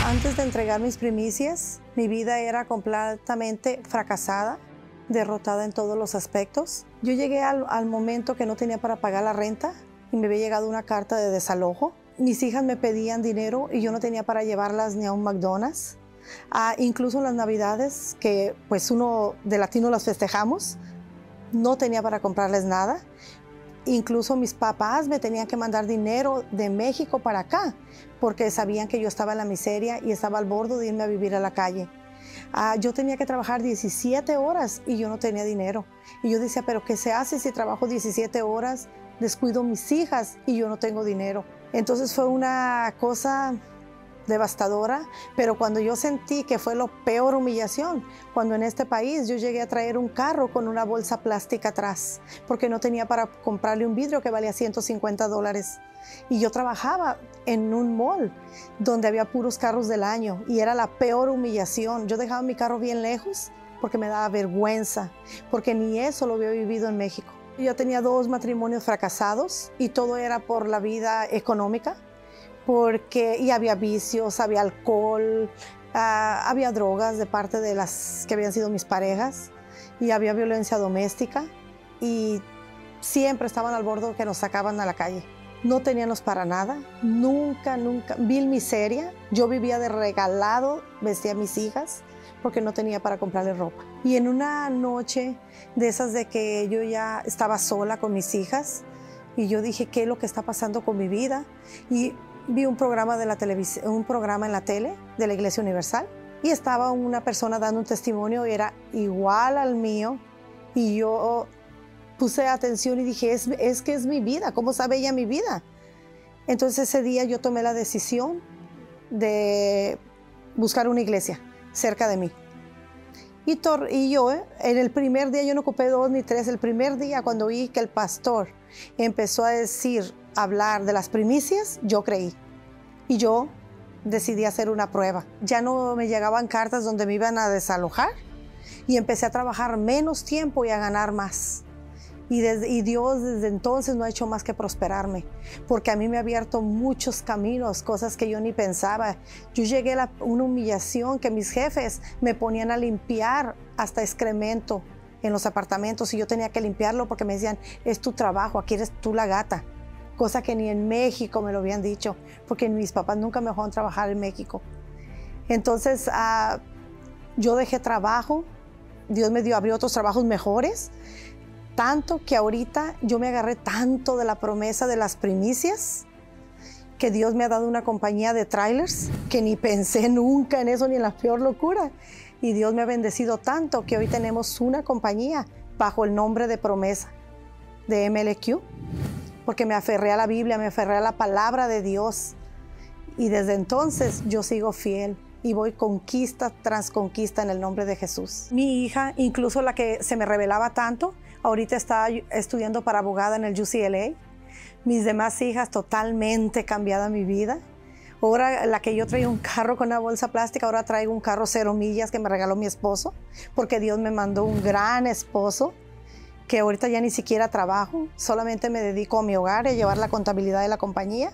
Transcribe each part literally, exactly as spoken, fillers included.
Antes de entregar mis primicias, mi vida era completamente fracasada, derrotada en todos los aspectos. Yo llegué al, al momento que no tenía para pagar la renta y me había llegado una carta de desalojo. Mis hijas me pedían dinero y yo no tenía para llevarlas ni a un McDonald's. Ah, incluso las navidades, que pues uno de latino las festejamos, no tenía para comprarles nada. Incluso mis papás me tenían que mandar dinero de México para acá, porque sabían que yo estaba en la miseria y estaba al borde de irme a vivir a la calle. Ah, yo tenía que trabajar diecisiete horas y yo no tenía dinero. Y yo decía, ¿pero qué se hace si trabajo diecisiete horas, descuido a mis hijas y yo no tengo dinero? Entonces fue una cosa devastadora, pero cuando yo sentí que fue la peor humillación, cuando en este país yo llegué a traer un carro con una bolsa plástica atrás, porque no tenía para comprarle un vidrio que valía ciento cincuenta dólares. Y yo trabajaba en un mall donde había puros carros del año y era la peor humillación. Yo dejaba mi carro bien lejos porque me daba vergüenza, porque ni eso lo había vivido en México. Yo tenía dos matrimonios fracasados y todo era por la vida económica. Porque y había vicios, había alcohol, uh, había drogas de parte de las que habían sido mis parejas y había violencia doméstica y siempre estaban al borde que nos sacaban a la calle. No teníamos para nada, nunca, nunca, vil miseria. Yo vivía de regalado, vestía a mis hijas porque no tenía para comprarle ropa. Y en una noche de esas de que yo ya estaba sola con mis hijas y yo dije, ¿qué es lo que está pasando con mi vida? Y vi un programa de la televisión, un programa en la tele de la Iglesia Universal y estaba una persona dando un testimonio y era igual al mío y yo puse atención y dije, es, es que es mi vida, ¿cómo sabe ella mi vida? Entonces ese día yo tomé la decisión de buscar una iglesia cerca de mí. Y, tor y yo, eh, en el primer día, yo no ocupé dos ni tres, el primer día cuando vi que el pastor empezó a decir, hablar de las primicias, yo creí. Y yo decidí hacer una prueba. Ya no me llegaban cartas donde me iban a desalojar y empecé a trabajar menos tiempo y a ganar más. Y, desde, y Dios desde entonces no ha hecho más que prosperarme, porque a mí me ha abierto muchos caminos, cosas que yo ni pensaba. Yo llegué a la, una humillación que mis jefes me ponían a limpiar hasta excremento en los apartamentos y yo tenía que limpiarlo porque me decían, es tu trabajo, aquí eres tú la gata. Cosa que ni en México me lo habían dicho, porque mis papás nunca me dejaron trabajar en México. Entonces, uh, yo dejé trabajo, Dios me dio, abrió otros trabajos mejores, tanto que ahorita yo me agarré tanto de la promesa de las primicias, que Dios me ha dado una compañía de trailers, que ni pensé nunca en eso ni en la peor locura. Y Dios me ha bendecido tanto que hoy tenemos una compañía bajo el nombre de promesa de M L Q. Porque me aferré a la Biblia, me aferré a la palabra de Dios. Y desde entonces yo sigo fiel y voy conquista tras conquista en el nombre de Jesús. Mi hija, incluso la que se me revelaba tanto, ahorita está estudiando para abogada en el U C L A. Mis demás hijas, totalmente cambiada mi vida. Ahora la que yo traía un carro con una bolsa plástica, ahora traigo un carro cero millas que me regaló mi esposo, porque Dios me mandó un gran esposo, que ahorita ya ni siquiera trabajo, solamente me dedico a mi hogar y a llevar la contabilidad de la compañía.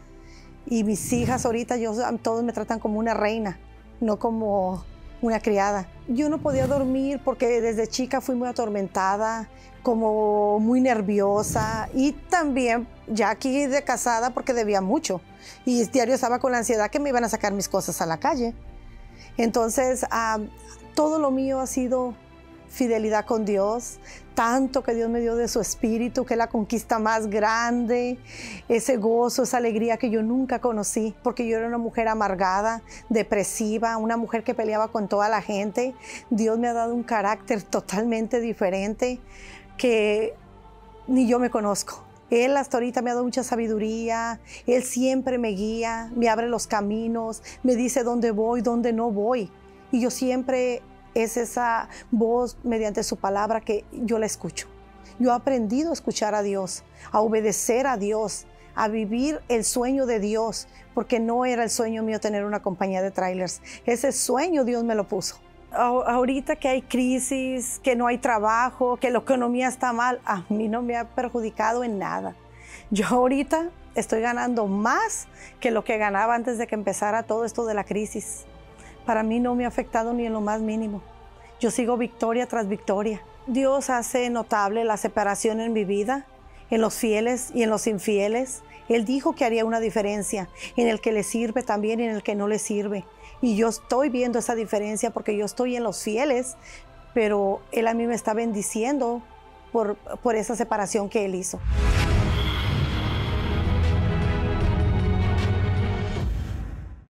Y mis hijas ahorita, yo, todos me tratan como una reina, no como una criada. Yo no podía dormir porque desde chica fui muy atormentada, como muy nerviosa y también ya aquí de casada porque debía mucho. Y diario estaba con la ansiedad que me iban a sacar mis cosas a la calle. Entonces, uh, todo lo mío ha sido fidelidad con Dios, tanto que Dios me dio de su espíritu, que es la conquista más grande, ese gozo, esa alegría que yo nunca conocí, porque yo era una mujer amargada, depresiva, una mujer que peleaba con toda la gente. Dios me ha dado un carácter totalmente diferente que ni yo me conozco. Él hasta ahorita me ha dado mucha sabiduría, Él siempre me guía, me abre los caminos, me dice dónde voy, dónde no voy. Y yo siempre es esa voz mediante su palabra que yo la escucho. Yo he aprendido a escuchar a Dios, a obedecer a Dios, a vivir el sueño de Dios, porque no era el sueño mío tener una compañía de trailers. Ese sueño Dios me lo puso. Ahorita que hay crisis, que no hay trabajo, que la economía está mal, a mí no me ha perjudicado en nada. Yo ahorita estoy ganando más que lo que ganaba antes de que empezara todo esto de la crisis. Para mí no me ha afectado ni en lo más mínimo. Yo sigo victoria tras victoria. Dios hace notable la separación en mi vida, en los fieles y en los infieles. Él dijo que haría una diferencia en el que le sirve también y en el que no le sirve. Y yo estoy viendo esa diferencia porque yo estoy en los fieles, pero Él a mí me está bendiciendo por, por esa separación que Él hizo.